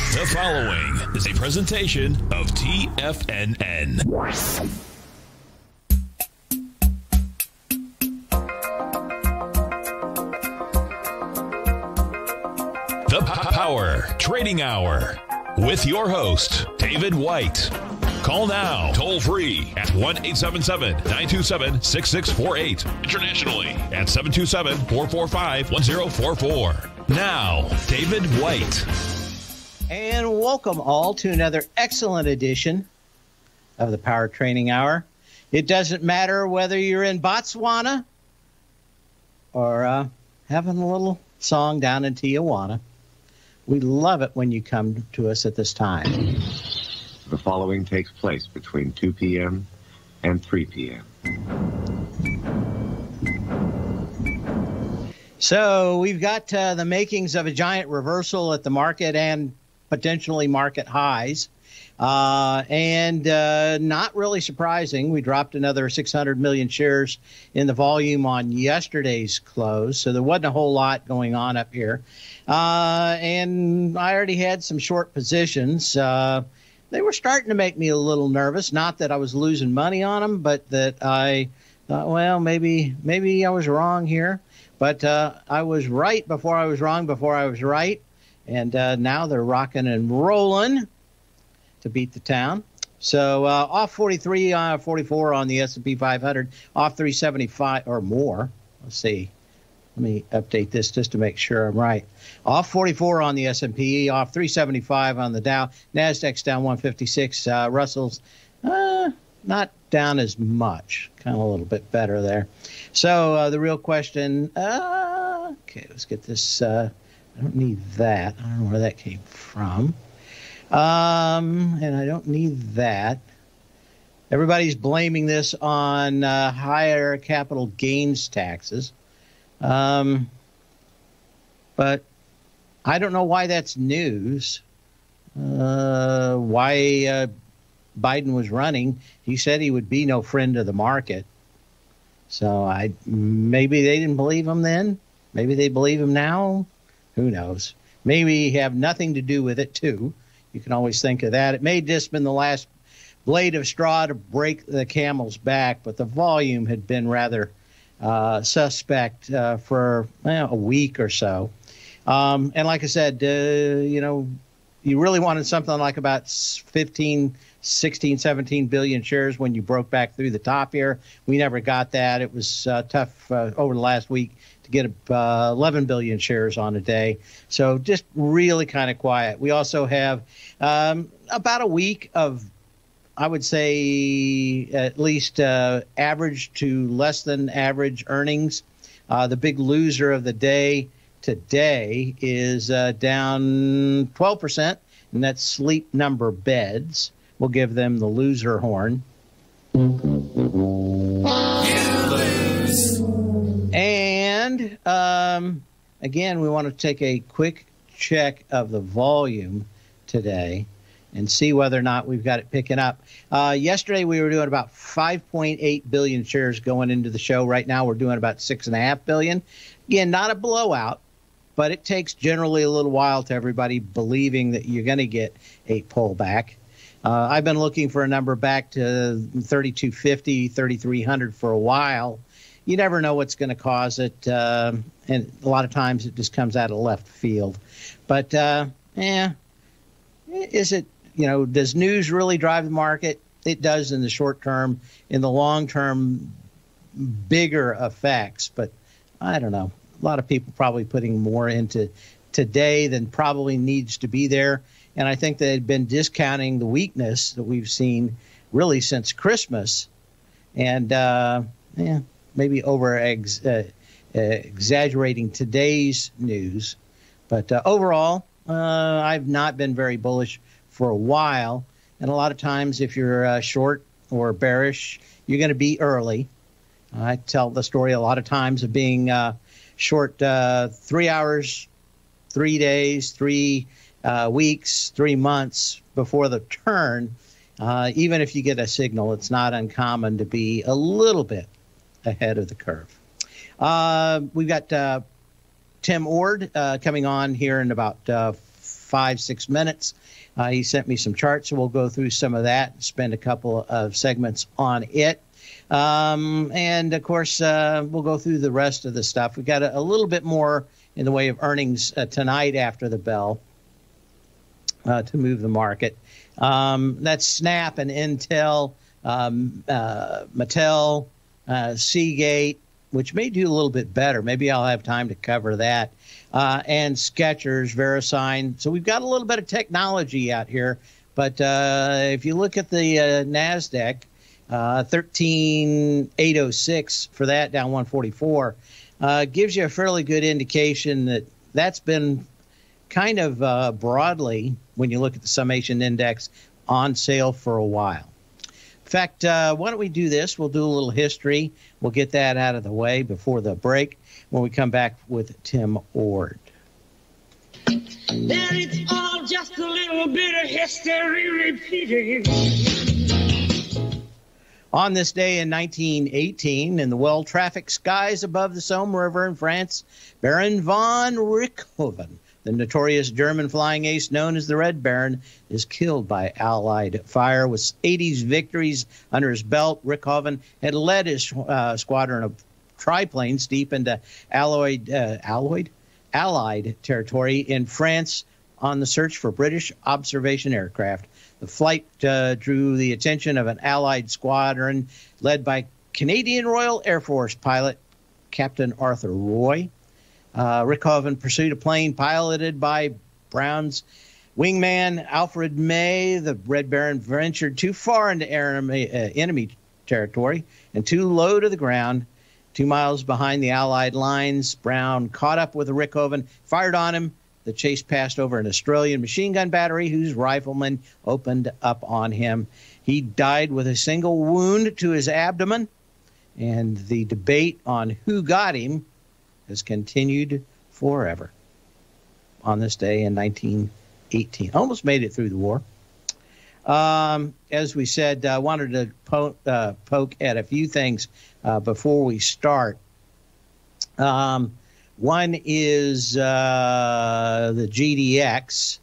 The following is a presentation of TFNN. The Power Trading Hour with your host, David White. Call now, toll free at 1-877-927-6648. Internationally at 727-445-1044. Now, David White. And welcome all to another excellent edition of the Power Training Hour. It doesn't matter whether you're in Botswana or having a little song down in Tijuana. We love it when you come to us at this time. The following takes place between 2 p.m. and 3 p.m. So we've got the makings of a giant reversal at the market and potentially market highs. And not really surprising, we dropped another 600 million shares in the volume on yesterday's close. So there wasn't a whole lot going on up here. And I already had some short positions. They were starting to make me a little nervous. Not that I was losing money on them, but that I thought, well, maybe I was wrong here. But I was right before I was wrong before I was right. And now they're rocking and rolling to beat the town. So off 43, 44 on the S&P 500, off 375 or more. Let's see. Let me update this just to make sure I'm right. Off 44 on the S&P, off 375 on the Dow. Nasdaq's down 156. Russell's not down as much. Kind of a little bit better there. So the real question, okay, let's get this. I don't need that. I don't know where that came from. And I don't need that. Everybody's blaming this on higher capital gains taxes. But I don't know why that's news. Why Biden was running. He said he would be no friend of the market. So maybe they didn't believe him then. Maybe they believe him now. Who knows? Maybe have nothing to do with it, too. You can always think of that. It may have just been the last blade of straw to break the camel's back, but the volume had been rather suspect for a week or so. And like I said, you really wanted something like about 15, 16, 17 billion shares when you broke back through the top here. We never got that. It was tough over the last week to get 11 billion shares on a day. So just really kind of quiet. We also have about a week of, I would say, at least average to less than average earnings. The big loser of the day today is down 12%, and that's Sleep Number Beds. We'll give them the loser horn. You lose. And again, we want to take a quick check of the volume today and see whether or not we've got it picking up. Yesterday, we were doing about 5.8 billion shares going into the show. Right now, we're doing about 6.5 billion. Again, not a blowout, but it takes generally a little while to everybody believing that you're going to get a pullback. I've been looking for a number back to 3,250, 3,300 for a while. You never know what's going to cause it, and a lot of times it just comes out of left field. But, is it, does news really drive the market? It does in the short term. In the long term, bigger effects. But I don't know. A lot of people probably putting more into today than probably needs to be there. And I think they've been discounting the weakness that we've seen really since Christmas. And, maybe exaggerating today's news. But overall, I've not been very bullish for a while. And a lot of times, if you're short or bearish, you're going to be early. I tell the story a lot of times of being short 3 hours, 3 days, 3 weeks, 3 months before the turn. Even if you get a signal, it's not uncommon to be a little bit ahead of the curve. We've got Tim Ord coming on here in about 5-6 minutes. He sent me some charts, so we'll go through some of that, spend a couple of segments on it. And, of course, we'll go through the rest of the stuff. We got a little bit more in the way of earnings tonight after the bell to move the market. That's Snap and Intel, Mattel, Seagate, which may do a little bit better. Maybe I'll have time to cover that. And Skechers, VeriSign. So we've got a little bit of technology out here. But if you look at the NASDAQ, 13,806 for that, down 144, gives you a fairly good indication that that's been kind of broadly, when you look at the summation index, on sale for a while. In fact, why don't we do this? We'll do a little history. We'll get that out of the way before the break when we come back with Tim Ord. Then it's all just a little bit of history repeating. On this day in 1918, in the well-trafficked skies above the Somme River in France, Baron von Richthofen, the notorious German flying ace known as the Red Baron, is killed by Allied fire. With 80 victories under his belt, Richthofen had led his squadron of triplanes deep into Allied territory in France on the search for British observation aircraft. The flight drew the attention of an Allied squadron led by Canadian Royal Air Force pilot Captain Arthur Roy. Richthofen pursued a plane piloted by Brown's wingman Alfred May. The Red Baron ventured too far into enemy territory and too low to the ground. 2 miles behind the Allied lines, Brown caught up with Richthofen, fired on him. The chase passed over an Australian machine gun battery whose rifleman opened up on him. He died with a single wound to his abdomen, and the debate on who got him has continued forever. On this day in 1918, almost made it through the war. As we said, I wanted to poke at a few things before we start. One is the GDX,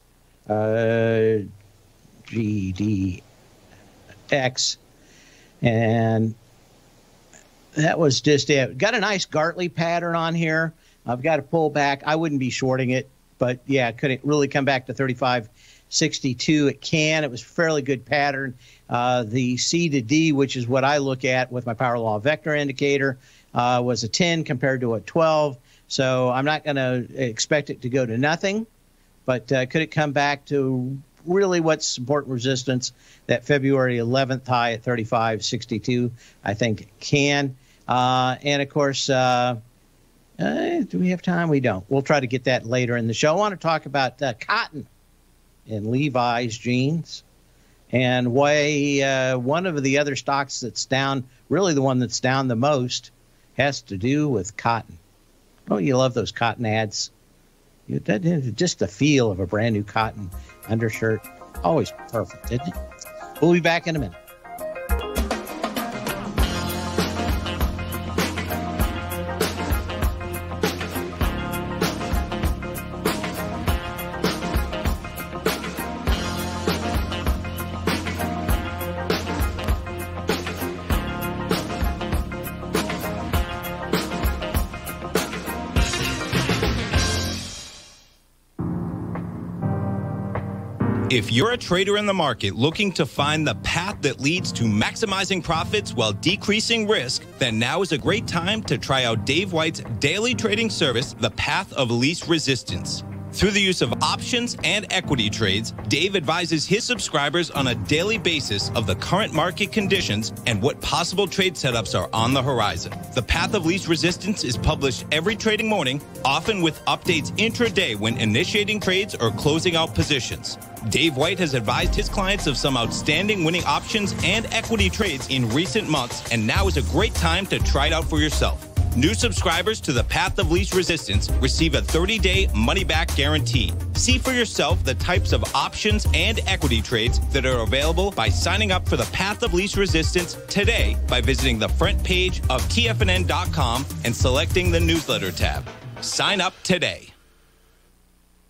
and that was just it. Got a nice Gartley pattern on here. I've got to pull back. I wouldn't be shorting it, but yeah, could it really come back to 35.62? It can. It was a fairly good pattern. The C to D, which is what I look at with my power law vector indicator, was a 10 compared to a 12. So I'm not going to expect it to go to nothing, but could it come back to really what's support and resistance? That February 11th high at 35.62, I think it can. And, of course, do we have time? We don't. We'll try to get that later in the show. I want to talk about cotton and Levi's jeans and why one of the other stocks that's down, really the one that's down the most, has to do with cotton. Oh, you love those cotton ads. Just the feel of a brand new cotton undershirt. Always perfect, isn't it? We'll be back in a minute. If you're a trader in the market looking to find the path that leads to maximizing profits while decreasing risk, then now is a great time to try out Dave White's daily trading service, The Path of Least Resistance. Through the use of options and equity trades, Dave advises his subscribers on a daily basis of the current market conditions and what possible trade setups are on the horizon. The Path of Least Resistance is published every trading morning, often with updates intraday when initiating trades or closing out positions. Dave White has advised his clients of some outstanding winning options and equity trades in recent months, and now is a great time to try it out for yourself. New subscribers to the Path of Least Resistance receive a 30-day money-back guarantee. See for yourself the types of options and equity trades that are available by signing up for the Path of Least Resistance today by visiting the front page of TFNN.com and selecting the newsletter tab. Sign up today.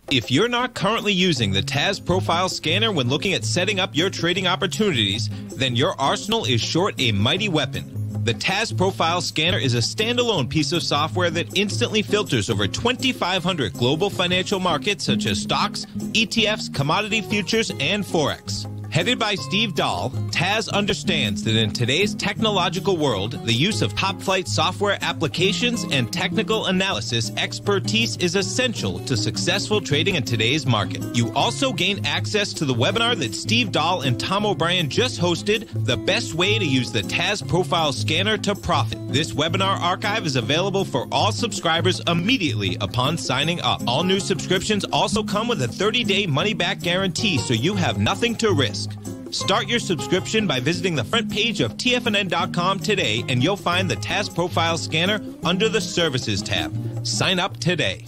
If you're not currently using the TAS Profile Scanner when looking at setting up your trading opportunities, then your arsenal is short a mighty weapon. The TAS Profile Scanner is a standalone piece of software that instantly filters over 2,500 global financial markets such as stocks, ETFs, commodity futures, and Forex. Headed by Steve Dahl, TAS understands that in today's technological world, the use of top-flight software applications and technical analysis expertise is essential to successful trading in today's market. You also gain access to the webinar that Steve Dahl and Tom O'Brien just hosted, The Best Way to Use the TAS Profile Scanner to Profit. This webinar archive is available for all subscribers immediately upon signing up. All new subscriptions also come with a 30-day money-back guarantee, so you have nothing to risk. Start your subscription by visiting the front page of TFNN.com today, and you'll find the TAS Profile Scanner under the Services tab. Sign up today.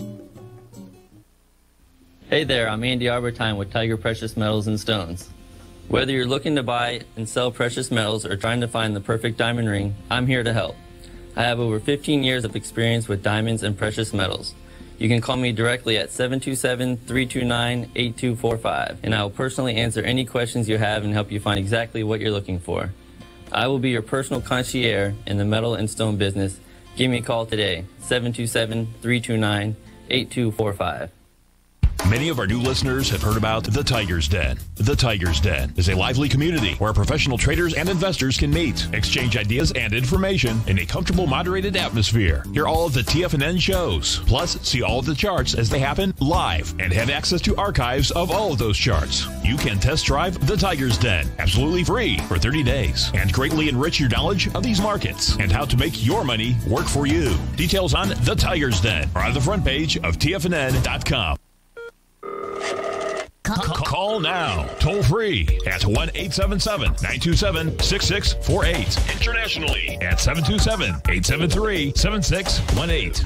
Hey there, I'm Andy Arbertine with Tiger Precious Metals and Stones. Whether you're looking to buy and sell precious metals or trying to find the perfect diamond ring, I'm here to help. I have over 15 years of experience with diamonds and precious metals. You can call me directly at 727-329-8245, and I will personally answer any questions you have and help you find exactly what you're looking for. I will be your personal concierge in the metal and stone business. Give me a call today, 727-329-8245. Many of our new listeners have heard about The Tiger's Den. The Tiger's Den is a lively community where professional traders and investors can meet, exchange ideas and information in a comfortable, moderated atmosphere. Hear all of the TFNN shows, plus see all of the charts as they happen live and have access to archives of all of those charts. You can test drive The Tiger's Den absolutely free for 30 days and greatly enrich your knowledge of these markets and how to make your money work for you. Details on The Tiger's Den are on the front page of TFNN.com. Call now, toll free at 1-877-927-6648. Internationally at 727-873-7618.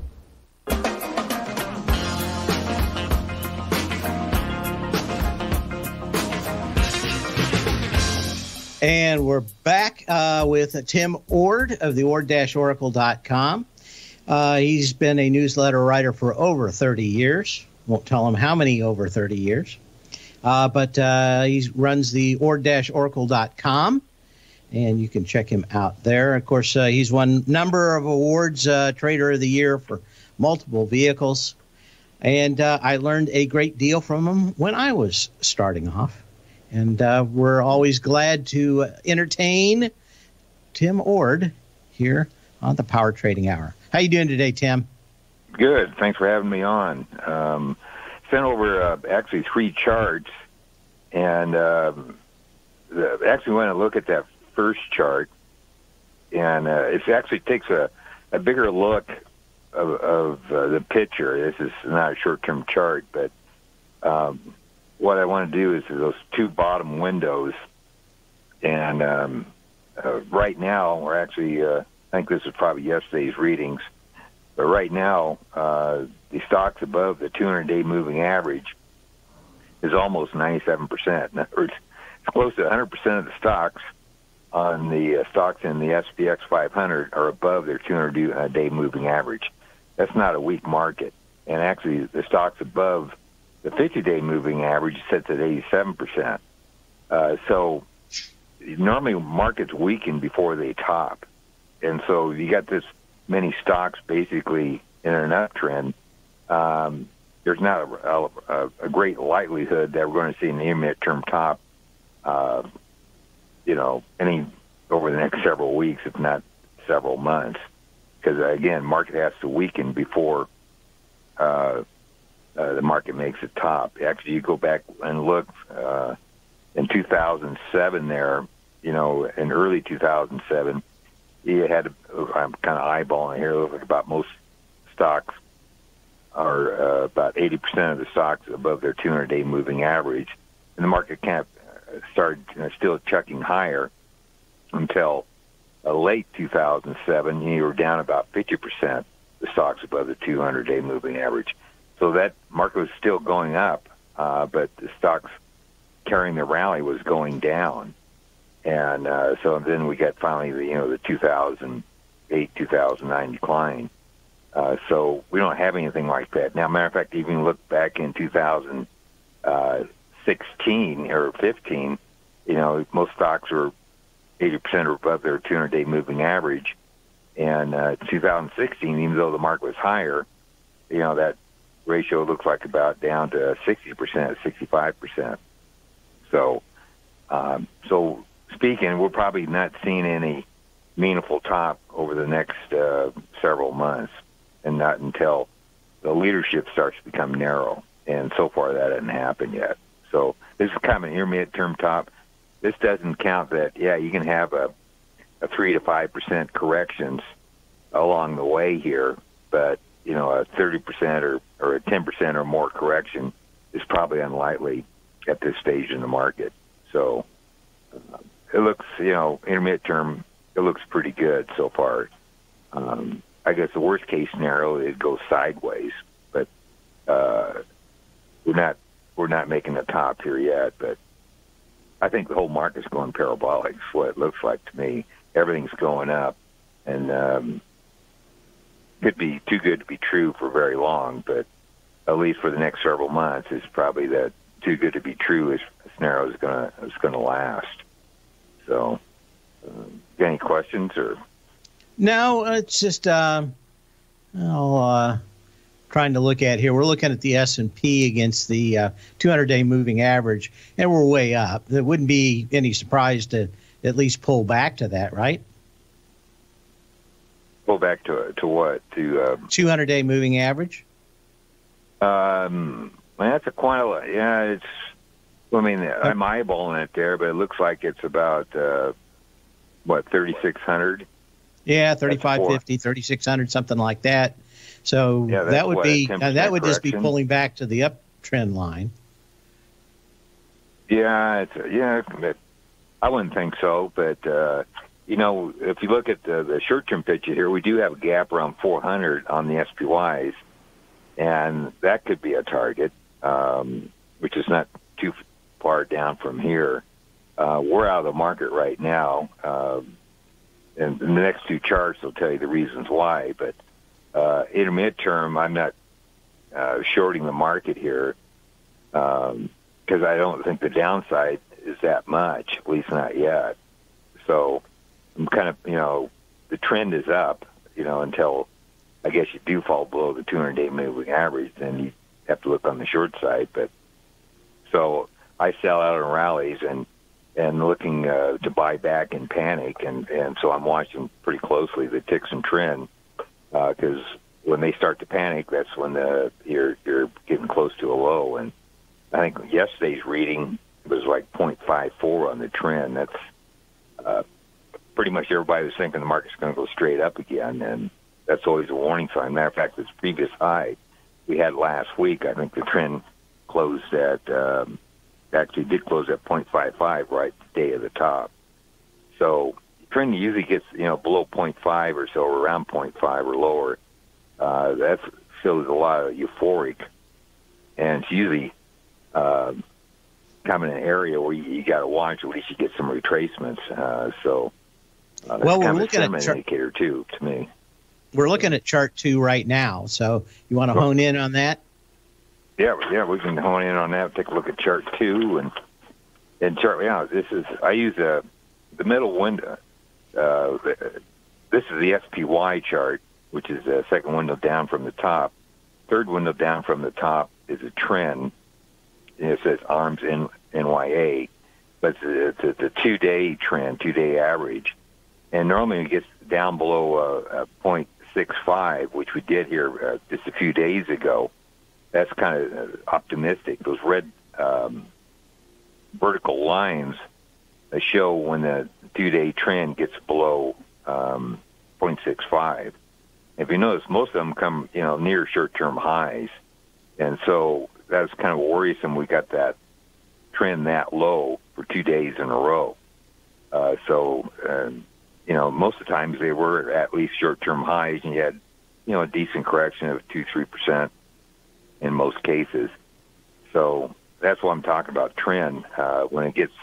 And we're back with Tim Ord of the ord-oracle.com. He's been a newsletter writer for over 30 years. Won't tell him how many over 30 years. But he runs the ord-oracle.com, and you can check him out there. Of course, he's won a number of awards, Trader of the Year for multiple vehicles. And I learned a great deal from him when I was starting off. And we're always glad to entertain Tim Ord here on the Power Trading Hour. How you doing today, Tim? Good. Thanks for having me on. Sent over actually 3 charts, and actually want to look at that first chart, and it actually takes a bigger look of the picture. This is not a short-term chart, but what I want to do is those 2 bottom windows, and right now we're actually, I think this is probably yesterday's readings, but right now, the stocks above the 200-day moving average is almost 97%. In other words, it's close to 100% of the stocks on the stocks in the SPX 500 are above their 200-day moving average. That's not a weak market. And actually, the stocks above the 50-day moving average sits at 87%. So normally markets weaken before they top. And so you got this many stocks basically in an uptrend. There's not a great likelihood that we're going to see an intermediate term top, any over the next several weeks, if not several months. Because, again, market has to weaken before the market makes a top. Actually, you go back and look in 2007 there, in early 2007, you had, I'm kind of eyeballing here, it looks like about most stocks are about 80% of the stocks above their 200-day moving average. And the market cap started still chucking higher until late 2007. You were down about 50%, the stocks above the 200-day moving average. So that market was still going up, but the stocks carrying the rally was going down. And so then we got finally the 2008, 2009 decline. So we don't have anything like that. Now, matter of fact, even look back in 2016 or 15, most stocks were 80% or above their 200-day moving average. And 2016, even though the market was higher, that ratio looks like about down to 60%, 65%. So, speaking, we're probably not seeing any meaningful top over the next several months, and not until the leadership starts to become narrow. And so far, that hasn't happened yet. So this is kind of an intermediate-term top. This doesn't count that, you can have a 3 to 5% corrections along the way here, but a 30% or a 10% or more correction is probably unlikely at this stage in the market. So it looks, intermediate term, it looks pretty good so far. I guess the worst case scenario is it goes sideways, but we're not making the top here yet. But I think the whole market's going parabolic. Is what it looks like to me. Everything's going up, and could be too good to be true for very long. But at least for the next several months, it's probably that too good to be true is scenario is going to last. So, any questions or? No, it's just trying to look at here. We're looking at the S&P against the 200-day moving average, and we're way up. There wouldn't be any surprise to at least pull back to that, right? Pull back to what? To 200-day moving average? That's a quite a lot. Yeah, it's. Well, I mean, I'm eyeballing it there, but it looks like it's about 3,600. Yeah, 3,550, 3,600, something like that. So that would be just be pulling back to the uptrend line. Yeah, I wouldn't think so, but if you look at the short-term picture here, we do have a gap around 400 on the SPYs, and that could be a target, which is not too far down from here. We're out of the market right now, and the next two charts will tell you the reasons why. But intermediate term, I'm not shorting the market here because I don't think the downside is that much, at least not yet. So I'm kind of, the trend is up, until I guess you do fall below the 200-day moving average, then you have to look on the short side. But so I sell out in rallies and looking to buy back in panic, and so I'm watching pretty closely the ticks and trend because when they start to panic, that's when you're getting close to a low. And I think yesterday's reading was like 0.54 on the trend. That's pretty much everybody was thinking the market's going to go straight up again, and that's always a warning sign. Matter of fact, this previous high we had last week, I think the trend closed at actually did close at 0.55 right the day of the top. So the trend usually gets below 0.5 or so, or around 0.5 or lower. That shows a lot of euphoric, and it's usually kind of an area where you got to watch. At least you get some retracements. That's we're kind of looking a sentiment indicator too, to me. We're looking at chart 2 right now. So you want to hone in on that? Yeah, we can hone in on that. Take a look at chart 2 and chart. I use the middle window. This is the SPY chart, which is the second window down from the top. Third window down from the top is a trend. It says ARMS NYA, but it's a 2-day trend, 2-day average. And normally it gets down below 0.65, which we did here just a few days ago. That's kind of optimistic. Those red vertical lines show when the 2-day trend gets below 0.65. If you notice, most of them come near short-term highs, and so that's kind of worrisome. We got that trend that low for 2 days in a row. Most of the times they were at least short-term highs, and you had a decent correction of 2-3%. In most cases. So that's what I'm talking about, trend. When it gets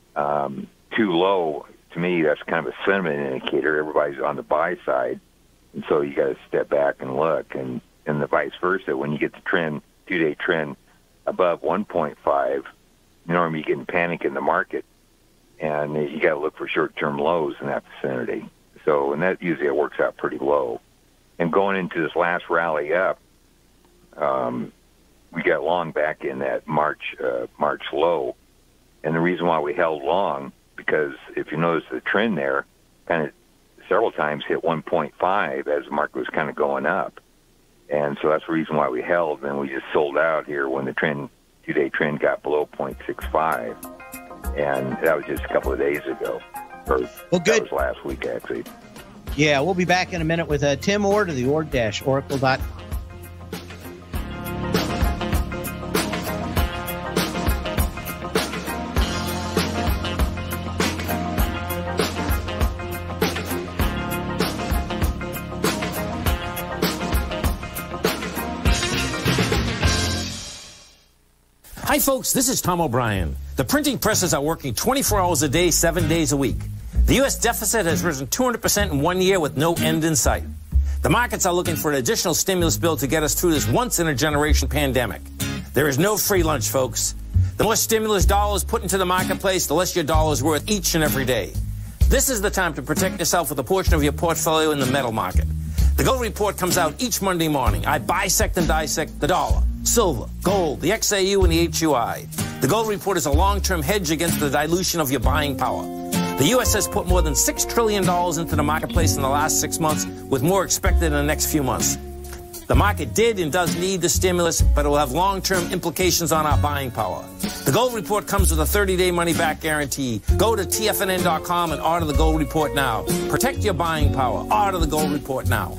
too low, to me, that's kind of a sentiment indicator. Everybody's on the buy side. And so you got to step back and look, and the vice versa. When you get the trend, 2-day trend above 1.5, normally you get in panic in the market, and you got to look for short-term lows in that vicinity. So, and that usually works out pretty low. And going into this last rally up, we got long back in that March low, and the reason why we held long, because if you notice the trend there, kind of several times hit 1.5 as the market was kind of going up, and so that's the reason why we held. And we just sold out here when the trend, 2-day trend, got below 0.65, and that was just a couple of days ago. Or well, good. That was last week, actually. Yeah, we'll be back in a minute with Tim Ord of the ord-oracle.com. Hi, folks. This is Tom O'Brien. The printing presses are working 24 hours a day, 7 days a week. The U.S. deficit has risen 200% in 1 year with no end in sight. The markets are looking for an additional stimulus bill to get us through this once-in-a-generation pandemic. There is no free lunch, folks. The more stimulus dollars put into the marketplace, the less your dollar is worth each and every day. This is the time to protect yourself with a portion of your portfolio in the metal market. The Gold Report comes out each Monday morning. I bisect and dissect the dollar, silver, gold, the XAU, and the HUI. The Gold Report is a long-term hedge against the dilution of your buying power. The U.S. has put more than $6 trillion into the marketplace in the last 6 months, with more expected in the next few months. The market did and does need the stimulus, but it will have long-term implications on our buying power. The Gold Report comes with a 30-day money-back guarantee. Go to TFNN.com and order the Gold Report now. Protect your buying power. Order the Gold Report now.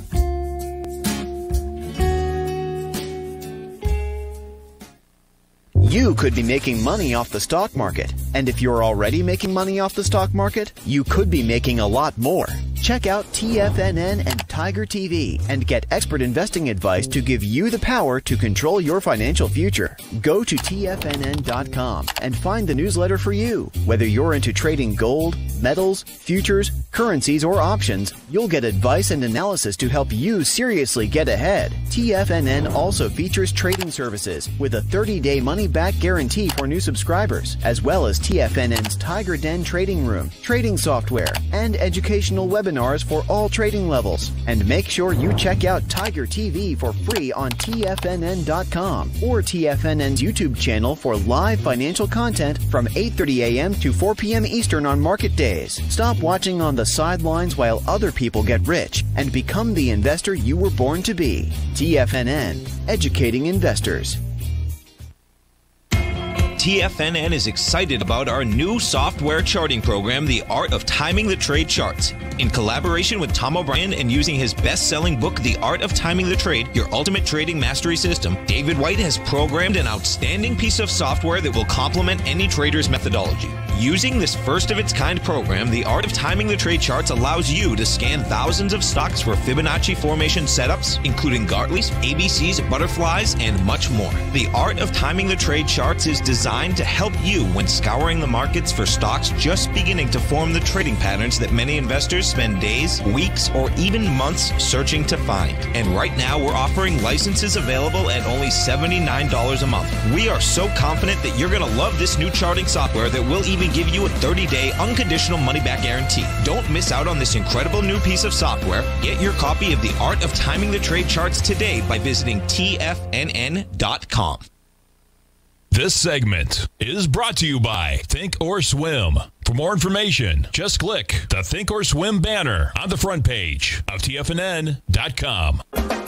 You could be making money off the stock market. And if you're already making money off the stock market, you could be making a lot more. Check out TFNN and Tiger TV and get expert investing advice to give you the power to control your financial future. Go to TFNN.com and find the newsletter for you. Whether you're into trading gold, metals, futures, currencies, or options, you'll get advice and analysis to help you seriously get ahead. TFNN also features trading services with a 30-day money-back guarantee for new subscribers, as well as TFNN's Tiger Den trading room, trading software, and educational webinars for all trading levels. And make sure you check out Tiger TV for free on TFNN.com or TFNN's YouTube channel for live financial content from 8:30 a.m. to 4 p.m. Eastern on market days. Stop watching on the sidelines while other people get rich and become the investor you were born to be. TFNN, educating investors. TFNN is excited about our new software charting program, The Art of Timing the Trade Charts. In collaboration with Tom O'Brien and using his best-selling book, The Art of Timing the Trade, Your Ultimate Trading Mastery System, David White has programmed an outstanding piece of software that will complement any trader's methodology. Using this first-of-its-kind program, The Art of Timing the Trade Charts allows you to scan thousands of stocks for Fibonacci formation setups, including Gartley's, ABCs, butterflies, and much more. The Art of Timing the Trade Charts is designed to help you when scouring the markets for stocks just beginning to form the trading patterns that many investors spend days, weeks, or even months searching to find. And right now, we're offering licenses available at only $79 a month. We are so confident that you're going to love this new charting software that will even give you a 30-day unconditional money-back guarantee. Don't miss out on this incredible new piece of software. Get your copy of The Art of Timing the Trade Charts today by visiting TFNN.com. This segment is brought to you by Think or Swim. For more information, just click the Think or Swim banner on the front page of TFNN.com.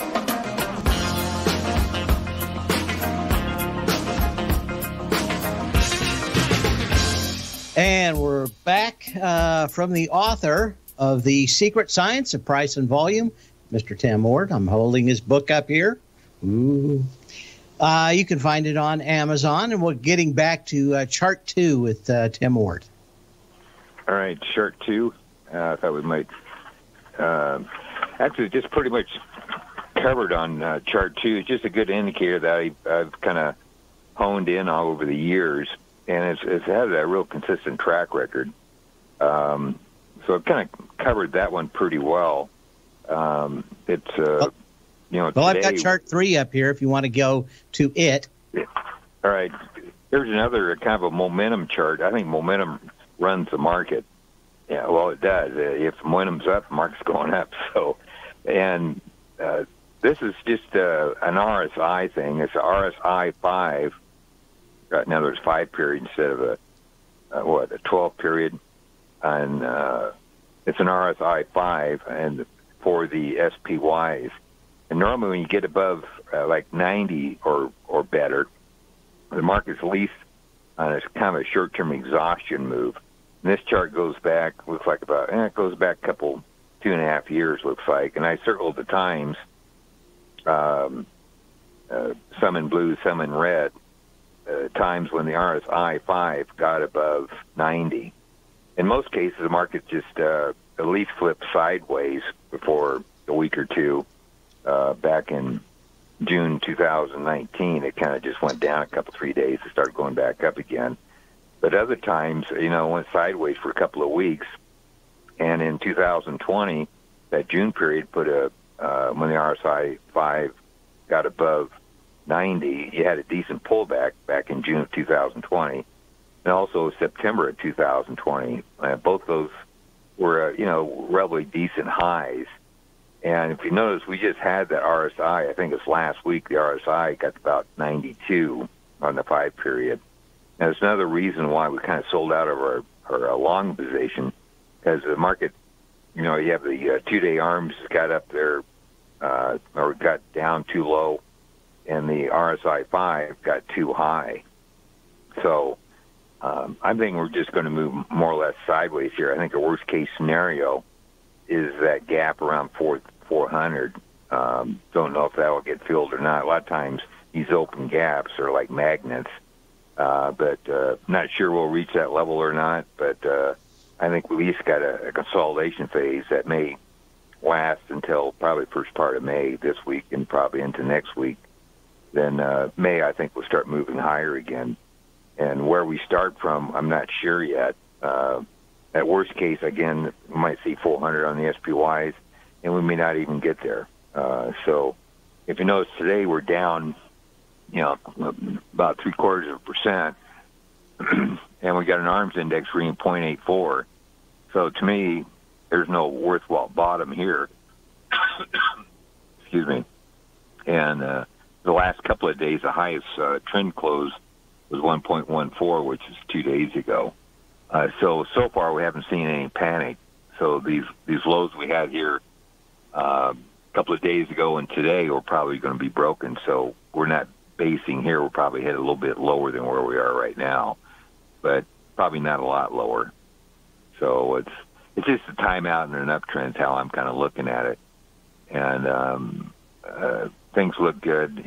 And we're back from the author of The Secret Science of Price and Volume, Mr. Tim Ord. I'm holding his book up here. Ooh. You can find it on Amazon. And we're getting back to Chart 2 with Tim Ord. All right, Chart 2. I thought we might actually just pretty much covered on Chart 2. It's just a good indicator that I've kind of honed in all over the years. And it's had a real consistent track record. So I've kind of covered that one pretty well. It's well, I've got chart 3 up here if you want to go to it. All right. There's another kind of a momentum chart. I think momentum runs the market. Yeah, well, it does. If momentum's up, the market's going up. So, and this is just an RSI thing. It's a RSI 5. Now there's 5 period instead of a 12 period, and it's an RSI 5, and for the SPYs. And normally when you get above like 90 or better, the market's at least on a kind of a short-term exhaustion move. And this chart goes back, looks like it goes back a couple, 2.5 years, looks like. And I circled the times, some in blue, some in red, times when the RSI 5 got above 90. In most cases, the market just at least flipped sideways before a week or two. Back in June 2019, it kind of just went down a couple, 3 days. It started going back up again. But other times, it went sideways for a couple of weeks. And in 2020, that June period put when the RSI 5 got above 90, you had a decent pullback back in June of 2020. And also September of 2020. Both those were, relatively decent highs. And if you notice, we just had that RSI. I think it's last week, the RSI got about 92 on the 5 period. And it's another reason why we kind of sold out of our long position, because the market, you have the 2-day arms got up there or got down too low, and the RSI 5 got too high. So I think we're just going to move more or less sideways here. I think the worst-case scenario is that gap around 400. Don't know if that will get filled or not. A lot of times these open gaps are like magnets, but not sure we'll reach that level or not. But I think we at least got a consolidation phase that may last until probably first part of May this week and probably into next week. Then May, I think, we'll start moving higher again. And where we start from, I'm not sure yet. At worst case, again, we might see 400 on the SPYs, and we may not even get there. So if you notice today, we're down, about 0.75%, and we got an arms index reading 0.84. So to me, there's no worthwhile bottom here. Excuse me. And the last couple of days, the highest trend close was 1.14, which is 2 days ago. So far we haven't seen any panic. So these lows we had here a couple of days ago and today are probably going to be broken. So we're not basing here. We'll probably hit a little bit lower than where we are right now, but probably not a lot lower. So it's just a timeout and an uptrend is how I'm kind of looking at it. And things look good,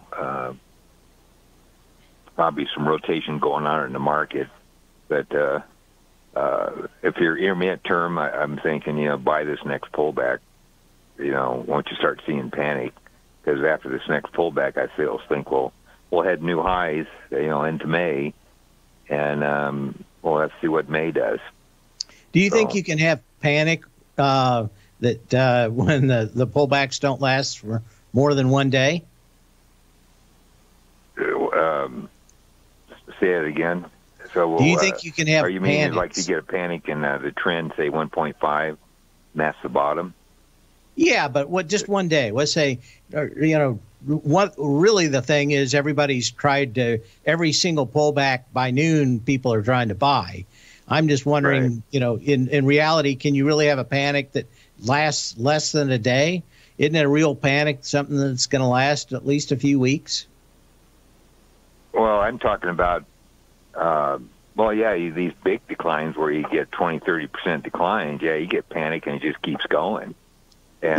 probably some rotation going on in the market. But if you're intermediate term, I'm thinking, buy this next pullback, once you start seeing panic. Because after this next pullback, I still think we'll head new highs, into May. And we'll have to see what May does. Do you think you can have panic that when the pullbacks don't last for more than 1 day? Say it again. So do you think you can have? Are you meaning like you get a panic and the trend, say 1.5, and that's the bottom? Yeah, but just 1 day? Let's say, what really the thing is, everybody's tried to every single pullback by noon. People are trying to buy. I'm just wondering, right. In reality, can you really have a panic that lasts less than a day? Isn't it a real panic, something that's going to last at least a few weeks? Well, I'm talking about, these big declines where you get 20, 30% declines. Yeah, you get panic and it just keeps going. And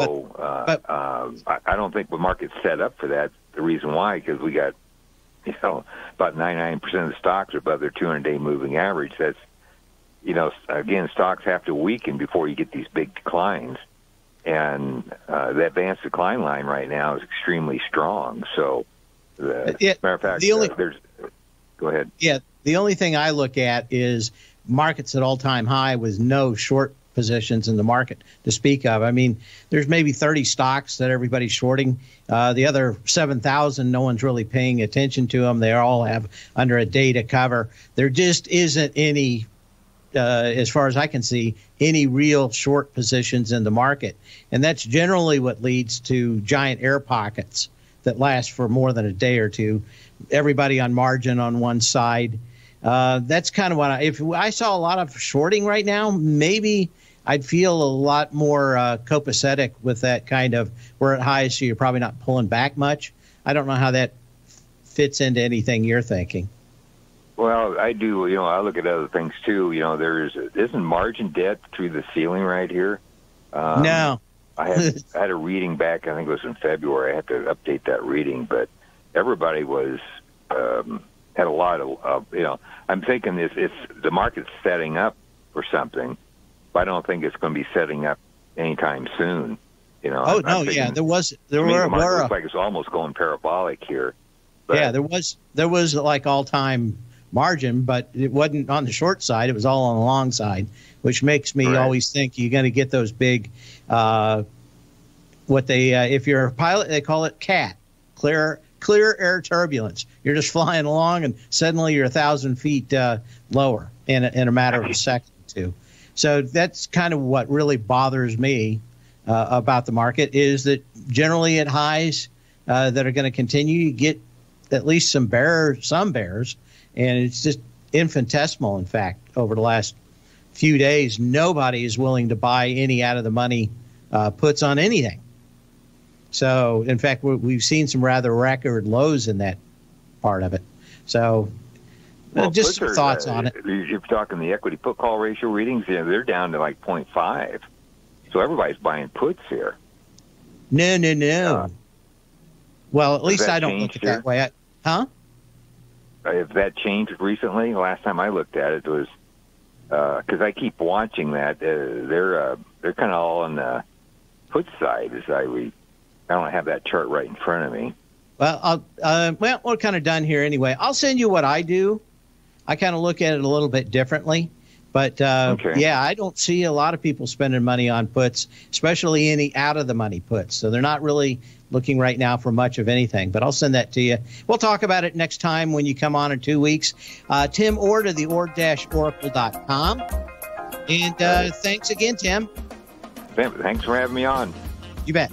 I don't think the market's set up for that. The reason why, because we got, about 99% of the stocks are above their 200-day moving average. That's, again, stocks have to weaken before you get these big declines. And the advanced decline line right now is extremely strong. So, matter of fact, go ahead. Yeah, the only thing I look at is markets at all-time high with no short positions in the market to speak of. I mean, there's maybe 30 stocks that everybody's shorting. The other 7,000, no one's really paying attention to them. They all have under a day to cover. There just isn't any, as far as I can see, any real short positions in the market. And that's generally what leads to giant air pockets that last for more than a day or two. Everybody on margin on one side. That's kind of what if I saw a lot of shorting right now, maybe I'd feel a lot more copacetic with that kind of we're at highs, so you're probably not pulling back much. I don't know how that fits into anything you're thinking. Well, I do. I look at other things too. Isn't margin debt through the ceiling right here? No. I had a reading back, I think it was in February. I had to update that reading, but everybody was had a lot of I'm thinking it's the market's setting up for something, but I don't think it's going to be setting up anytime soon. Oh, no, yeah, there were looks like it's almost going parabolic here. But, yeah, there was like all-time margin, but it wasn't on the short side. It was all on the long side, which makes me always think you're going to get those big, if you're a pilot, they call it CAT, clear air turbulence. You're just flying along, and suddenly you're 1,000 feet lower in a matter of a second or two. So that's kind of what really bothers me about the market is that generally at highs that are going to continue, you get at least some bears, and it's just infinitesimal. In fact, over the last few days, nobody is willing to buy any out of the money puts on anything. So, in fact, we've seen some rather record lows in that part of it. So, just some thoughts on it. You're talking the equity put call ratio readings, they're down to like 0.5. So everybody's buying puts here. No. Well, at least I don't look at it that way. If that changed recently, last time I looked at it was because I keep watching that. They're kind of all on the put side. I don't have that chart right in front of me. Well, we're kind of done here anyway. I'll send you what I do. I kind of look at it a little bit differently. But, yeah, I don't see a lot of people spending money on puts, especially any out-of-the-money puts. So they're not really looking right now for much of anything. But I'll send that to you. We'll talk about it next time when you come on in 2 weeks. Tim Ord of the ord-oracle.com. And thanks again, Tim. Thanks for having me on. You bet.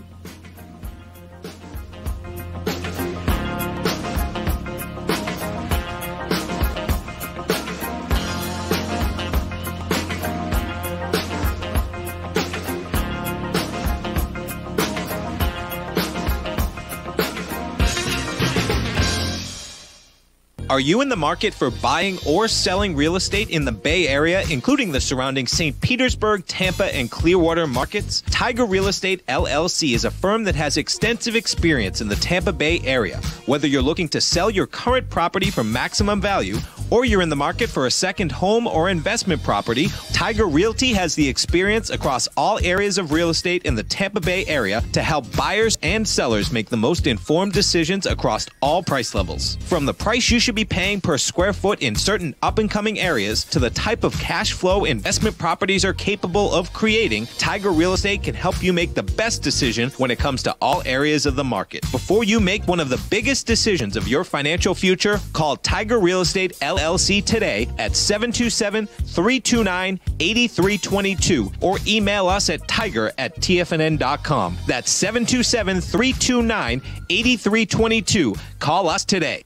Are you in the market for buying or selling real estate in the Bay Area, including the surrounding St. Petersburg, Tampa, and Clearwater markets? Tiger Real Estate LLC is a firm that has extensive experience in the Tampa Bay area. Whether you're looking to sell your current property for maximum value, or you're in the market for a second home or investment property, Tiger Realty has the experience across all areas of real estate in the Tampa Bay area to help buyers and sellers make the most informed decisions across all price levels. From the price you should be paying per square foot in certain up-and-coming areas to the type of cash flow investment properties are capable of creating, Tiger Real Estate can help you make the best decision when it comes to all areas of the market. Before you make one of the biggest decisions of your financial future, call Tiger Real Estate LLC today at 727-329-8322 or email us at tiger@tfnn.com. That's 727-329-8322. Call us today.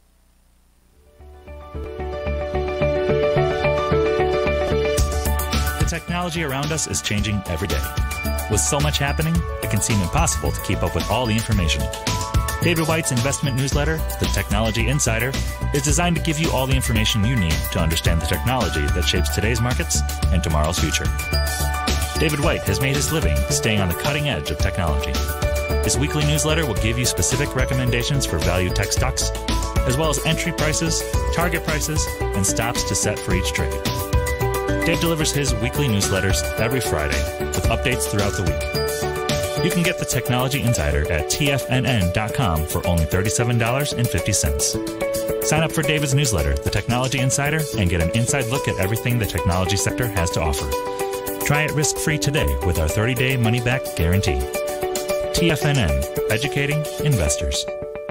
The technology around us is changing every day. With so much happening, it can seem impossible to keep up with all the information. David White's investment newsletter, The Technology Insider, is designed to give you all the information you need to understand the technology that shapes today's markets and tomorrow's future. David White has made his living staying on the cutting edge of technology. His weekly newsletter will give you specific recommendations for value tech stocks, as well as entry prices, target prices, and stops to set for each trade. Dave delivers his weekly newsletters every Friday with updates throughout the week. You can get the Technology Insider at TFNN.com for only $37.50. Sign up for David's newsletter, The Technology Insider, and get an inside look at everything the technology sector has to offer. Try it risk-free today with our 30-day money-back guarantee. TFNN, educating investors.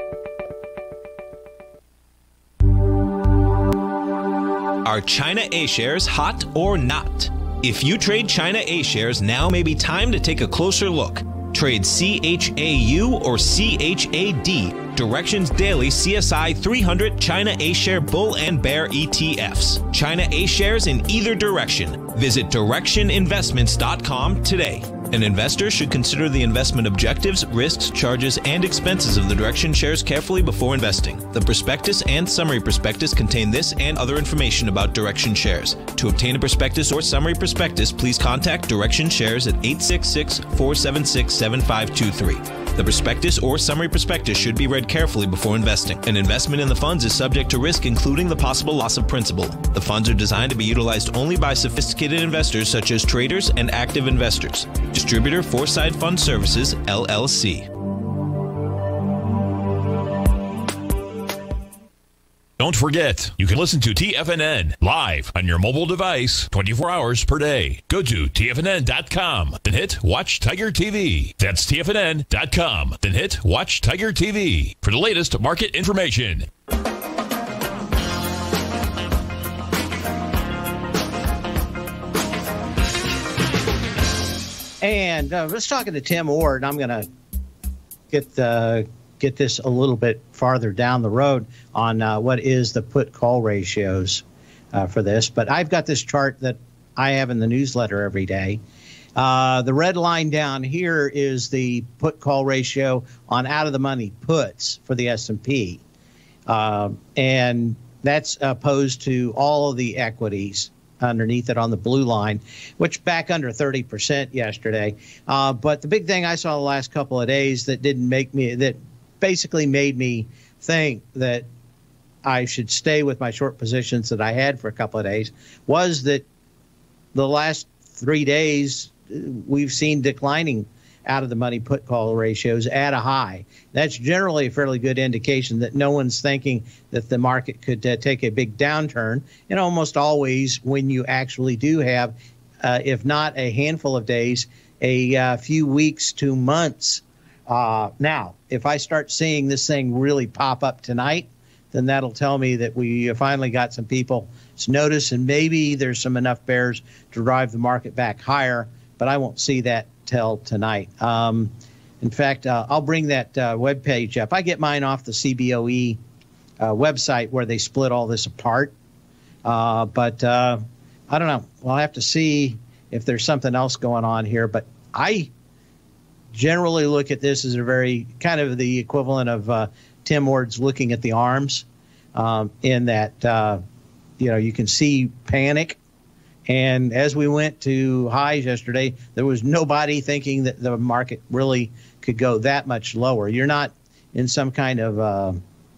Are China A-shares hot or not? If you trade China A-shares, now may be time to take a closer look. Trade CHAU or CHAD, Directions Daily CSI 300 China A-share Bull and Bear ETFs. China A-shares in either direction. Visit directioninvestments.com today. An investor should consider the investment objectives, risks, charges, and expenses of the Direction shares carefully before investing. The prospectus and summary prospectus contain this and other information about Direction shares. To obtain a prospectus or summary prospectus, please contact Direction shares at 866-476-7523. The prospectus or summary prospectus should be read carefully before investing. An investment in the funds is subject to risk, including the possible loss of principal. The funds are designed to be utilized only by sophisticated investors such as traders and active investors. Distributor Foreside Fund Services, LLC. Don't forget, you can listen to TFNN live on your mobile device 24 hours per day. Go to TFNN.com, then hit Watch Tiger TV. That's TFNN.com, then hit Watch Tiger TV for the latest market information. And I was talking to Tim Ord, and I'm going to get this a little bit farther down the road on what is the put-call ratios for this. But I've got this chart that I have in the newsletter every day. The red line down here is the put-call ratio on out-of-the-money puts for the S&P. And that's opposed to all of the equities underneath it on the blue line, which back under 30% yesterday. But the big thing I saw the last couple of days that basically made me think that I should stay with my short positions that I had for a couple of days was that the last 3 days we've seen declining out of the money put call ratios at a high. That's generally a fairly good indication that no one's thinking that the market could take a big downturn. And almost always when you actually do have, if not a handful of days, a few weeks to months. Now, if I start seeing this thing really pop up tonight, then that'll tell me that we finally got some people's notice and maybe there's some enough bears to drive the market back higher, but I won't see that till tonight. In fact, I'll bring that web page up. I get mine off the CBOE website where they split all this apart. But I don't know. We'll have to see if there's something else going on here. But I generally look at this as a very kind of the equivalent of Tim Ward's looking at the arms in that, you can see panic. And as we went to highs yesterday, there was nobody thinking that the market really could go that much lower. You're not in some kind of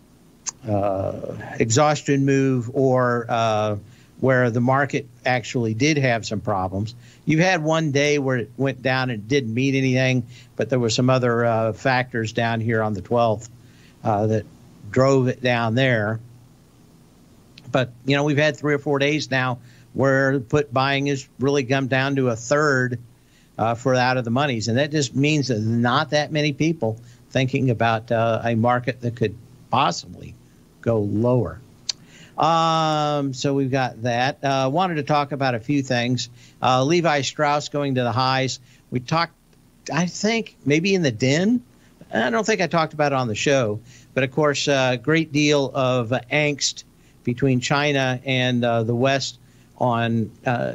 exhaustion move or where the market actually did have some problems. You've had one day where it went down and didn't mean anything, but there were some other factors down here on the 12th that drove it down there. But, we've had 3 or 4 days now where put buying has really come down to a third for out of the monies. And that just means that not that many people thinking about a market that could possibly go lower. So we've got that. Wanted to talk about a few things. Levi Strauss going to the highs. We talked, I think, maybe in the den. I don't think I talked about it on the show. But, of course, a great deal of angst between China and the West on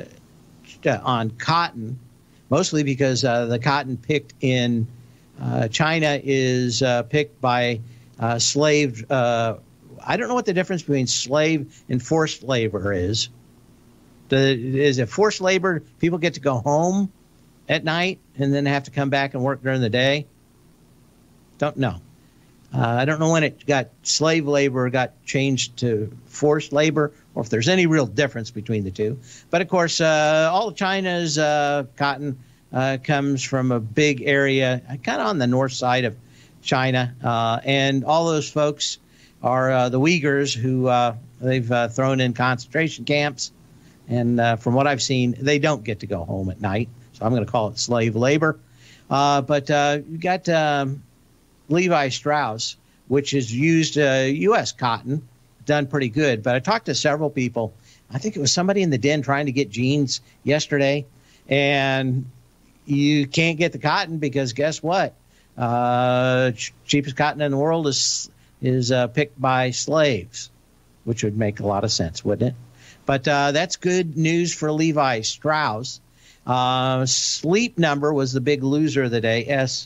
cotton, mostly because the cotton picked in China is picked by slave. I don't know what the difference between slave and forced labor is. Is it forced labor? People get to go home at night and then have to come back and work during the day? Don't know. I don't know when it got slave labor got changed to forced labor or if there's any real difference between the two. But, of course, all of China's cotton comes from a big area kind of on the north side of China. And all those folks are the Uyghurs who they've thrown in concentration camps. And from what I've seen, they don't get to go home at night. So I'm going to call it slave labor. But you got Levi Strauss, which has used U.S. cotton, done pretty good. But I talked to several people. I think it was somebody in the den trying to get jeans yesterday. And you can't get the cotton because guess what? Cheapest cotton in the world is picked by slaves, which would make a lot of sense, wouldn't it? But that's good news for Levi Strauss. Sleep Number was the big loser of the day.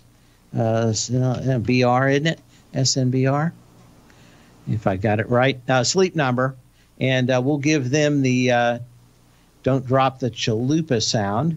SNBR, isn't it? SNBR, if I got it right. Sleep Number. And we'll give them the don't drop the chalupa sound.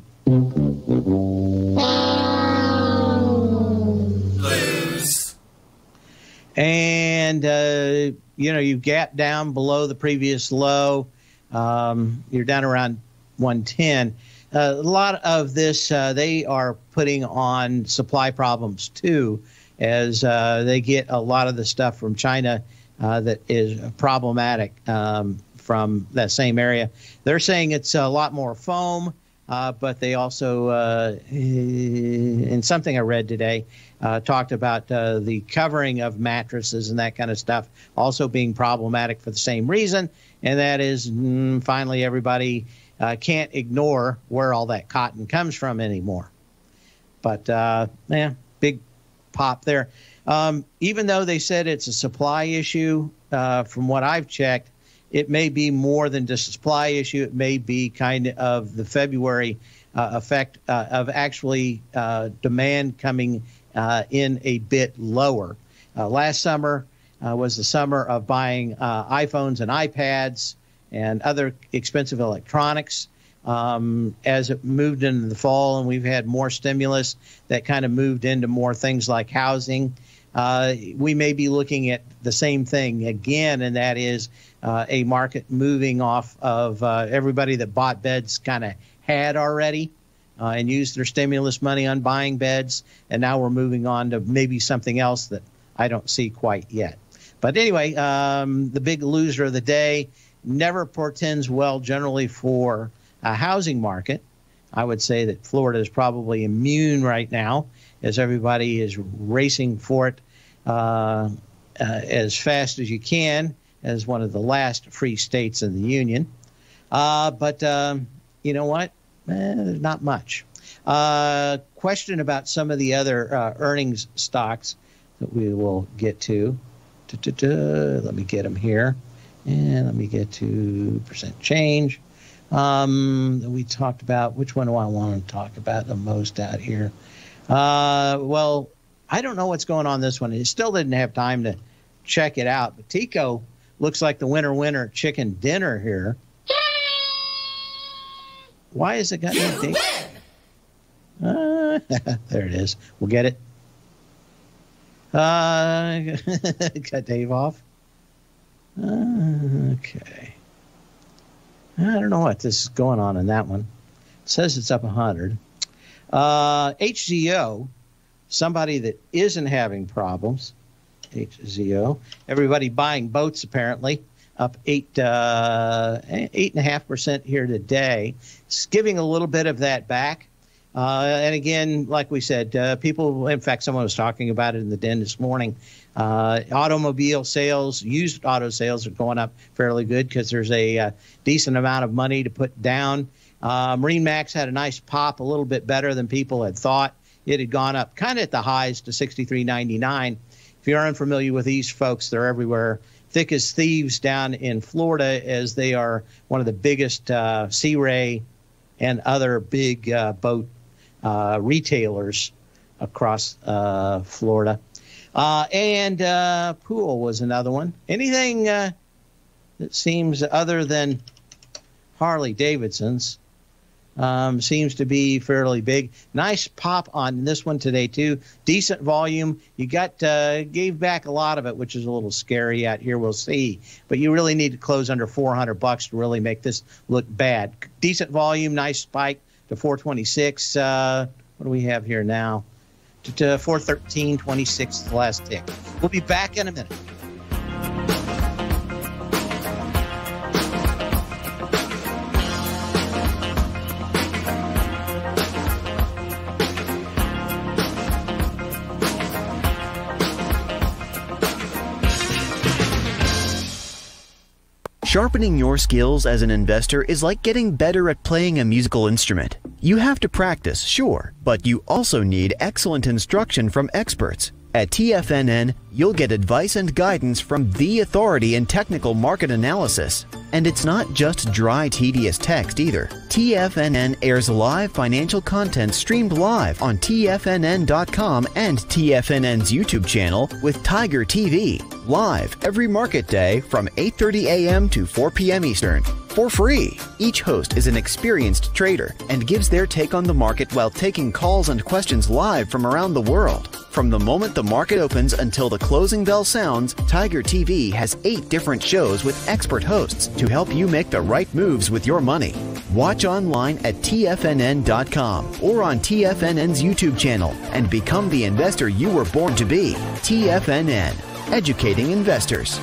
Lose. And, you gap down below the previous low. You're down around 110. A lot of this, they are putting on supply problems, too, as they get a lot of the stuff from China that is problematic from that same area. They're saying it's a lot more foam, but they also, in something I read today, talked about the covering of mattresses and that kind of stuff also being problematic for the same reason, and that is finally everybody can't ignore where all that cotton comes from anymore. But, big pop there. Even though they said it's a supply issue, from what I've checked, it may be more than just a supply issue. It may be kind of the February effect of actually demand coming in a bit lower. Last summer was the summer of buying iPhones and iPads and other expensive electronics. As it moved into the fall and we've had more stimulus that kind of moved into more things like housing, we may be looking at the same thing again, and that is a market moving off of everybody that bought beds kind of had already and used their stimulus money on buying beds, and now we're moving on to maybe something else that I don't see quite yet. But anyway, the big loser of the day never portends well generally for a housing market. I would say that Florida is probably immune right now as everybody is racing for it as fast as you can as one of the last free states in the union. But you know what? There's not much. Question about some of the other earnings stocks that we will get to. Let me get them here. And let me get to percent change. We talked about, which one do I want to talk about the most out here? Well, I don't know what's going on this one. It still didn't have time to check it out. But Tico looks like the winner chicken dinner here. Why has it got no date? There it is. We'll get it. Got Dave off. Okay. I don't know what this is going on in that one. It says it's up 100. HZO, somebody that isn't having problems. HZO. Everybody buying boats apparently. Up 8.5% here today. It's giving a little bit of that back. And again, like we said, people, in fact, someone was talking about it in the den this morning. Automobile sales, used auto sales are going up fairly good because there's a decent amount of money to put down. Marine Max had a nice pop, a little bit better than people had thought. It had gone up kind of at the highs to $63.99. If you're unfamiliar with these folks, they're everywhere. Thick as thieves down in Florida, as they are one of the biggest Sea Ray and other big boat retailers across Florida. And Pool was another one. Anything that seems other than Harley Davidson's seems to be fairly big. Nice pop on this one today, too. Decent volume. You got gave back a lot of it, which is a little scary out here. We'll see. But you really need to close under $400 to really make this look bad. Decent volume, nice spike to 426. What do we have here now? To 413.26, the last tick. We'll be back in a minute. Sharpening your skills as an investor is like getting better at playing a musical instrument. You have to practice, sure, but you also need excellent instruction from experts. At TFNN, you'll get advice and guidance from the authority in technical market analysis. And it's not just dry, tedious text either. TFNN airs live financial content streamed live on TFNN.com and TFNN's YouTube channel with Tiger TV, live every market day from 8:30 a.m. to 4 p.m. Eastern, for free. Each host is an experienced trader and gives their take on the market while taking calls and questions live from around the world. From the moment the market opens until the closing bell sounds, Tiger TV has 8 different shows with expert hosts to help you make the right moves with your money. Watch online at TFNN.com or on TFNN's YouTube channel and become the investor you were born to be. TFNN, educating investors.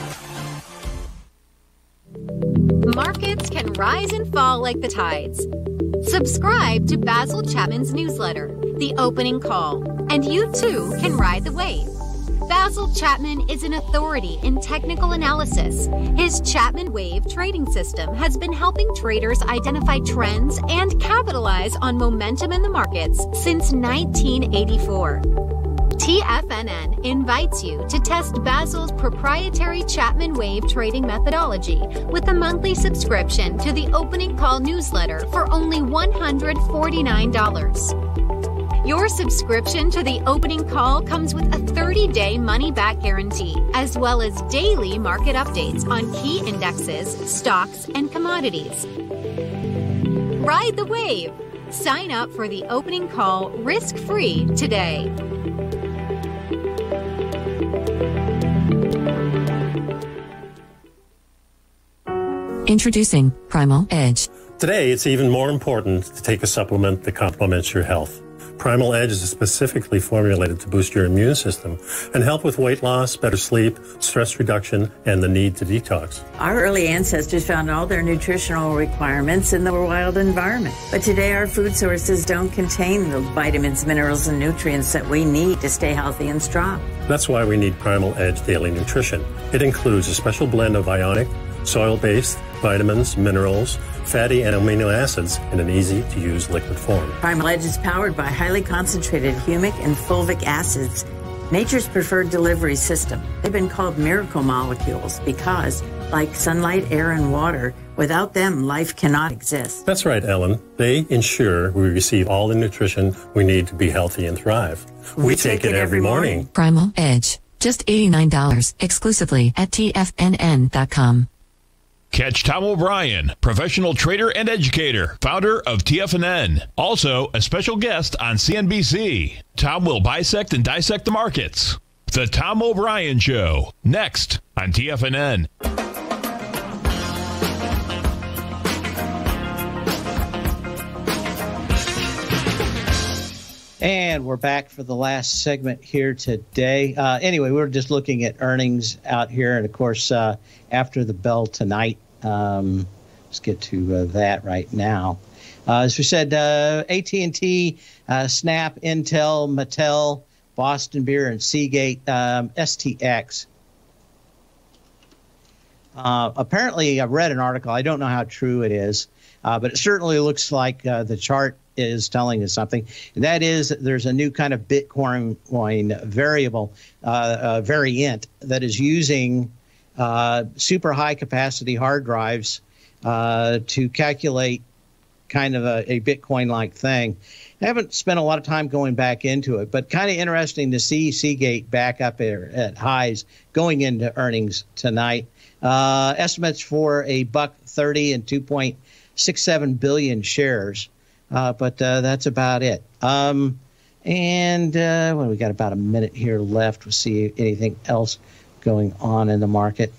Markets can rise and fall like the tides. Subscribe to Basil Chapman's newsletter, The Opening Call, and you too can ride the wave. Basil Chapman is an authority in technical analysis. His Chapman Wave trading system has been helping traders identify trends and capitalize on momentum in the markets since 1984. TFNN invites you to test Basil's proprietary Chapman Wave trading methodology with a monthly subscription to the Opening Call newsletter for only $149. Your subscription to the Opening Call comes with a 30-day money-back guarantee, as well as daily market updates on key indexes, stocks, and commodities. Ride the wave! Sign up for the Opening Call risk-free today. Introducing Primal Edge. Today, it's even more important to take a supplement that complements your health. Primal Edge is specifically formulated to boost your immune system and help with weight loss, better sleep, stress reduction, and the need to detox. Our early ancestors found all their nutritional requirements in the wild environment. But today, our food sources don't contain the vitamins, minerals, and nutrients that we need to stay healthy and strong. That's why we need Primal Edge Daily Nutrition. It includes a special blend of ionic, soil-based vitamins, minerals, fatty and amino acids in an easy-to-use liquid form. Primal Edge is powered by highly concentrated humic and fulvic acids, nature's preferred delivery system. They've been called miracle molecules because, like sunlight, air, and water, without them, life cannot exist. That's right, Ellen. They ensure we receive all the nutrition we need to be healthy and thrive. We take it every morning. Primal Edge. Just $89 exclusively at TFNN.com. Catch Tom O'Brien, professional trader and educator, founder of TFNN. Also, a special guest on CNBC. Tom will bisect and dissect the markets. The Tom O'Brien Show, next on TFNN. And we're back for the last segment here today. Anyway, we were just looking at earnings out here. And, of course, after the bell tonight, let's get to that right now. As we said, AT&T, Snap, Intel, Mattel, Boston Beer, and Seagate, STX. Apparently, I read an article. I don't know how true it is, but it certainly looks like the chart is telling us something. And that is that there's a new kind of Bitcoin variant that is using super high capacity hard drives to calculate kind of a Bitcoin-like thing. I haven't spent a lot of time going back into it, but kind of interesting to see Seagate back up at highs going into earnings tonight. Estimates for $1.30 and 2.67 billion shares. But that's about it. Well, we got about a minute here left. We'll see anything else going on in the market.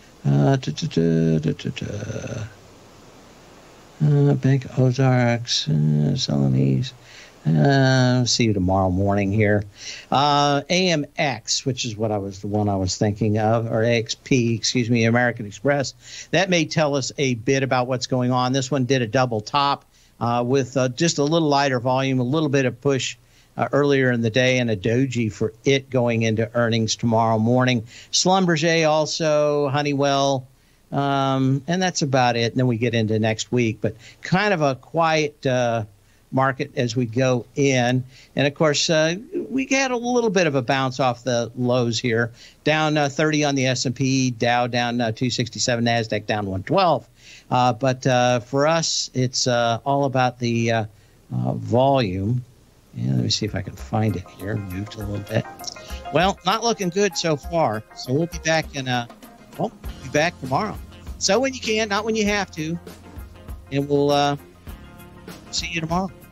Bank of Ozarks, Celanese. See you tomorrow morning here. AMX, which is the one I was thinking of, or AXP, excuse me, American Express. That may tell us a bit about what's going on. This one did a double top. With just a little lighter volume, a little bit of push earlier in the day, and a doji for it going into earnings tomorrow morning. Schlumberger also, Honeywell, And that's about it. And then we get into next week, but kind of a quiet market as we go in. And of course, we had a little bit of a bounce off the lows here, down 30 on the S&P, Dow down 267, NASDAQ down 112. But for us, it's all about the volume. And let me see if I can find it here. Moved a little bit. Well, not looking good so far. So we'll be back we'll be back tomorrow. So when you can, not when you have to. And we'll see you tomorrow.